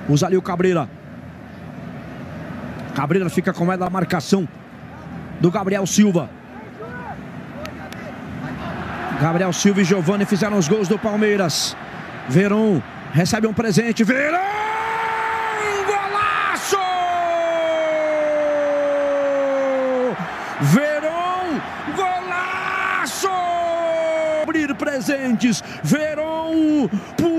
Usa ali o Cabreira. Cabreira fica com ela na marcação do Gabriel Silva. Gabriel Silva e Giovani fizeram os gols do Palmeiras. Veron recebe um presente. Veron! Golaço! Veron! Golaço! Abrir presentes. Veron!